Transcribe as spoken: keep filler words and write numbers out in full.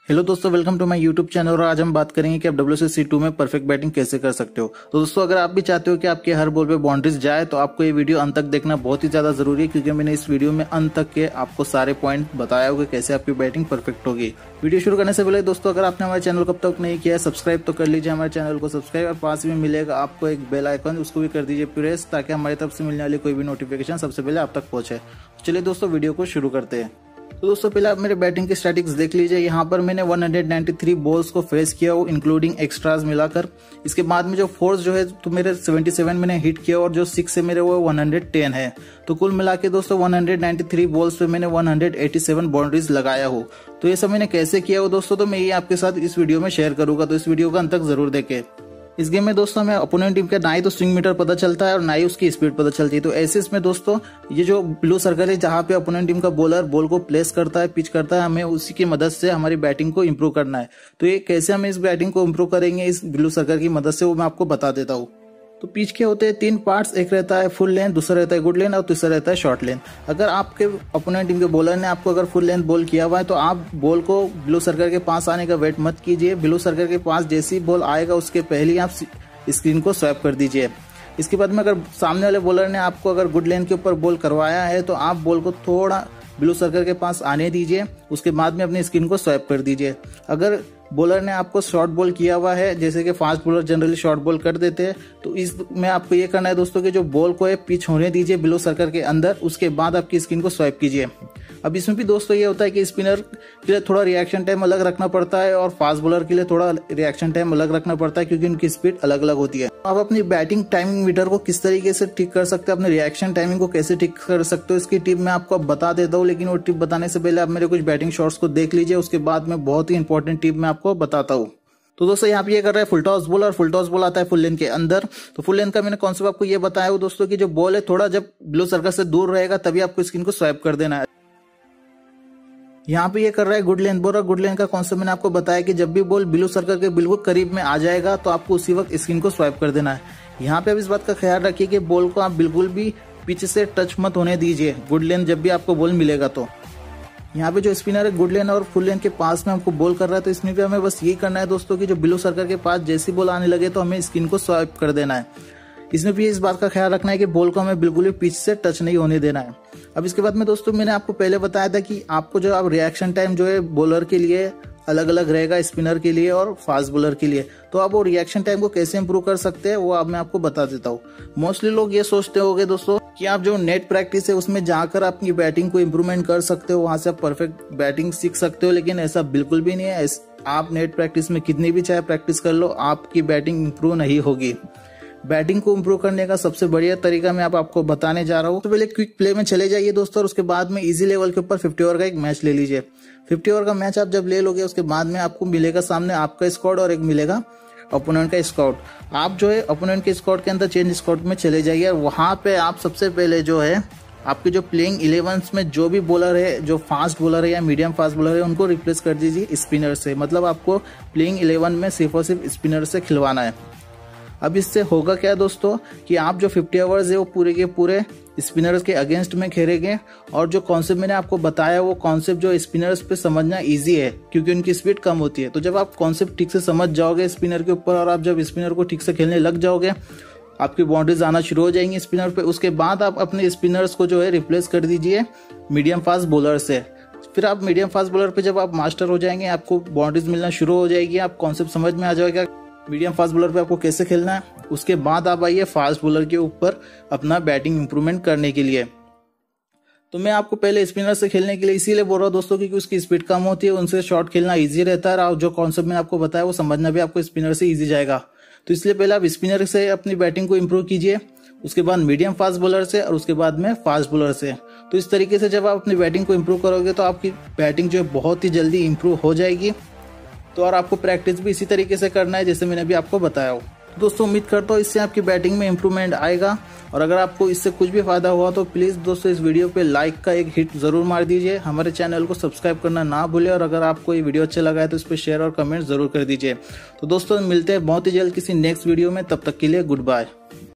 Hello दोस्तों, welcome to my YouTube channel. और आज हम बात करेंगे कि आप डब्ल्यूसीसी टू में परफेक्ट बैटिंग कैसे कर सकते हो। तो दोस्तों, अगर आप भी चाहते हो कि आपके हर बॉल पे बाउंड्रीज जाए तो आपको ये वीडियो अंत तक देखना बहुत ही ज्यादा जरूरी है, क्योंकि मैंने इस वीडियो में अंत तक के आपको सारे पॉइंट बताया होगा कैसे आपकी बैटिंग परफेक्ट होगी। वीडियो शुरू करने से पहले दोस्तों, अगर आपने हमारे चैनल को अब तक नहीं किया है सब्सक्राइब तो कर लीजिए हमारे चैनल को सब्सक्राइब, और पास में मिलेगा आपको एक बेल आइकन, उसको भी कर दीजिए प्रेस, ताकि हमारी तरफ से मिलने वाली कोई भी नोटिफिकेशन सबसे पहले आप तक पहुंचे। चलिए दोस्तों, वीडियो को शुरू करते हैं। तो दोस्तों, पहले आप मेरे बैटिंग के स्टैटिक्स देख लीजिए। यहाँ पर मैंने एक सौ तिरानवे बॉल्स को फेस किया हो, इंक्लूडिंग एक्स्ट्राज मिलाकर। इसके बाद में जो फोर्स जो है तो मेरे सतहत्तर मैंने हिट किया, और जो सिक्स है मेरे वो एक सौ दस है। तो कुल मिला के दोस्तों एक सौ तिरानवे बॉल्स पे मैंने एक सौ सत्तासी बाउंड्रीज लगाया हो। तो ये सब मैंने कैसे किया हो दोस्तों, तो मैं ये आपके साथ इस वीडियो में शेयर करूंगा, तो इस वीडियो का अंत तक जरूर देखें। इस गेम में दोस्तों हमें अपोनेंट टीम का ना ही तो स्विंग मीटर पता चलता है और ना ही उसकी स्पीड पता चलती है। तो ऐसे इसमें दोस्तों ये जो ब्लू सर्कल है जहां पे अपोनेंट टीम का बॉलर बॉल को प्लेस करता है, पिच करता है, हमें उसी की मदद से हमारी बैटिंग को इम्प्रूव करना है। तो ये कैसे हम इस बैटिंग को इम्प्रूव करेंगे इस ब्लू सर्कल की मदद से, वो मैं आपको बता देता हूँ। तो पिच के होते हैं तीन पार्ट्स, एक रहता है फुल लेंथ, दूसरा रहता है गुड लेंथ और तीसरा रहता है शॉर्ट लेंथ। अगर आपके अपोनेंट टीम के बॉलर ने आपको अगर फुल लेंथ बॉल किया हुआ है तो आप बॉल को ब्लू सर्कल के पास आने का वेट मत कीजिए। ब्लू सर्कल के पास जैसी बॉल आएगा उसके पहले ही आप स्क्रीन को स्वैप कर दीजिए। इसके बाद में अगर सामने वाले बॉलर ने आपको अगर गुड लेंथ के ऊपर बॉल करवाया है तो आप बॉल को थोड़ा ब्लू सर्कल के पास आने दीजिए, उसके बाद में अपनी स्क्रीन को स्वैप कर दीजिए। अगर बॉलर ने आपको शॉर्ट बॉल किया हुआ है, जैसे कि fast bowler generally short ball कर देते हैं, तो इसमें आपको ये करना है दोस्तों कि जो बॉल को है पिच होने दीजिए ब्लू सर्कल के अंदर, उसके बाद आपकी स्क्रीन को स्वैप कीजिए। अब इसमें भी दोस्तों ये होता है कि स्पिनर के लिए थोड़ा रिएक्शन टाइम अलग रखना पड़ता है और फास्ट बॉलर के लिए थोड़ा रिएक्शन टाइम अलग रखना पड़ता है, क्योंकि उनकी स्पीड अलग अलग होती है। आप अपनी बैटिंग टाइमिंग मीटर को किस तरीके से ठीक कर सकते हैं, अपने रिएक्शन टाइमिंग को कैसे ठीक कर सकते हो, इसकी टिप मैं आपको बता देता हूँ। लेकिन वो टिप बताने से पहले आप मेरे कुछ बैटिंग शॉट्स को देख लीजिए, उसके बाद में बहुत ही इंपॉर्टेंट टिप मैं आपको बताता हूँ। तो दोस्तों यहाँ पे ये कर रहा है फुल टॉस बॉल, और फुल टॉस बॉल आता है फुल लेंथ के अंदर। तो फुल लेंथ का मैंने कॉन्सेप्ट आपको ये बताया हो दोस्तों कि जो बॉल है थोड़ा जब ब्लू सर्कल से दूर रहेगा तभी आपको स्क्रीन को स्वैप कर देना है। यहाँ पे ये कर रहा है गुड लेंथ बॉल, और गुड लेंथ का कॉन्सेप्ट मैंने आपको बताया कि जब भी बॉल ब्लू सर्कल के बिल्कुल करीब में आ जाएगा तो आपको उसी वक्त स्क्रीन को स्वैप कर देना है। यहाँ पे अब इस बात का ख्याल रखिए कि बॉल को आप बिल्कुल भी पिच से टच मत होने दीजिए गुड लेंथ जब भी आपको बॉल मिलेगा। तो यहाँ पे जो स्पिनर है गुड लेंथ और फुल लेंथ के पास में हमको बॉल कर रहा है, तो इसमें भी हमें बस यही करना है दोस्तों कि जो ब्लू सर्कल के पास जैसी बॉल आने लगे तो हमें स्क्रीन को स्वाइप कर देना है। इसमें भी इस बात का ख्याल रखना है कि बॉल को हमें बिल्कुल भी पिच से टच नहीं होने देना है। अब इसके बाद में दोस्तों मैंने आपको पहले बताया था कि आपको जो अब रिएक्शन टाइम जो है बॉलर के लिए अलग अलग रहेगा, स्पिनर के लिए और फास्ट बॉलर के लिए। तो आप वो रिएक्शन टाइम को कैसे इंप्रूव कर सकते हैं वो अब मैं आपको बता देता हूँ। मोस्टली लोग ये सोचते होंगे दोस्तों कि आप जो नेट प्रैक्टिस है उसमें जाकर अपनी बैटिंग को इम्प्रूवमेंट कर सकते हो, वहां से आप परफेक्ट बैटिंग सीख सकते हो, लेकिन ऐसा बिल्कुल भी नहीं है। आप नेट प्रैक्टिस में कितनी भी चाहे प्रैक्टिस कर लो, आपकी बैटिंग इंप्रूव नहीं होगी। बैटिंग को इंप्रूव करने का सबसे बढ़िया तरीका मैं आप आपको बताने जा रहा हूँ। तो पहले क्विक प्ले में चले जाइए दोस्तों, और उसके बाद में इजी लेवल के ऊपर पचास ओवर का एक मैच ले लीजिए। पचास ओवर का मैच आप जब ले लोगे उसके बाद में आपको मिलेगा सामने आपका स्क्वाड और एक मिलेगा ओपोनेंट का स्क्वाड। आप जो है ओपोनेंट के स्क्वाड के अंदर चेंज स्क्वाड में चले जाइए, और वहां पे आप सबसे पहले जो है आपके जो प्लेइंग इलेवंस में जो भी बॉलर है, जो फास्ट बॉलर है या मीडियम फास्ट बॉलर है, उनको रिप्लेस कर दीजिए स्पिनर से। मतलब आपको प्लेइंग इलेवन में सिर्फ और सिर्फ स्पिनर से खिलवाना है। अब इससे होगा क्या दोस्तों कि आप जो पचास ओवर्स है वो पूरे के पूरे स्पिनर्स के अगेंस्ट में खेलेंगे, और जो कॉन्सेप्ट मैंने आपको बताया वो कॉन्सेप्ट जो स्पिनर्स पे समझना इजी है, क्योंकि उनकी स्पीड कम होती है। तो जब आप कॉन्सेप्ट ठीक से समझ जाओगे स्पिनर के ऊपर, और आप जब स्पिनर को ठीक से खेलने लग जाओगे, आपकी बाउंड्रीज आना शुरू हो जाएंगी स्पिनर पे। उसके बाद आप अपने स्पिनर्स को जो है रिप्लेस कर दीजिए मीडियम फास्ट बॉलर से। फिर आप मीडियम फास्ट बॉलर पे जब आप मास्टर हो जाएंगे, आपको बाउंड्रीज मिलना शुरू हो जाएगी, आप कॉन्सेप्ट समझ में आ जाएगा मीडियम फास्ट बॉलर पे आपको कैसे खेलना है। उसके बाद आप आइए फास्ट बॉलर के ऊपर अपना बैटिंग इंप्रूवमेंट करने के लिए। तो मैं आपको पहले स्पिनर से खेलने के लिए इसीलिए बोल रहा हूँ दोस्तों क्योंकि उसकी स्पीड कम होती है, उनसे शॉट खेलना इजी रहता है, और जो कॉन्सेप्ट मैंने आपको बताया वो समझना भी आपको स्पिनर से इजी जाएगा। तो इसलिए पहले आप स्पिनर से अपनी बैटिंग को इम्प्रूव कीजिए, उसके बाद मीडियम फास्ट बॉलर से, और उसके बाद में फास्ट बॉलर से। तो इस तरीके से जब आप अपनी बैटिंग को इम्प्रूव करोगे तो आपकी बैटिंग जो है बहुत ही जल्दी इम्प्रूव हो जाएगी। तो और आपको प्रैक्टिस भी इसी तरीके से करना है जैसे मैंने अभी आपको बताया हो। दोस्तों उम्मीद करता हूँ इससे आपकी बैटिंग में इंप्रूवमेंट आएगा, और अगर आपको इससे कुछ भी फायदा हुआ तो प्लीज दोस्तों इस वीडियो पे लाइक का एक हिट जरूर मार दीजिए। हमारे चैनल को सब्सक्राइब करना ना भूले, और अगर आपको ये वीडियो अच्छा लगा है तो इस पर शेयर और कमेंट जरूर कर दीजिए। तो दोस्तों मिलते हैं बहुत ही जल्द किसी नेक्स्ट वीडियो में, तब तक के लिए गुड बाय।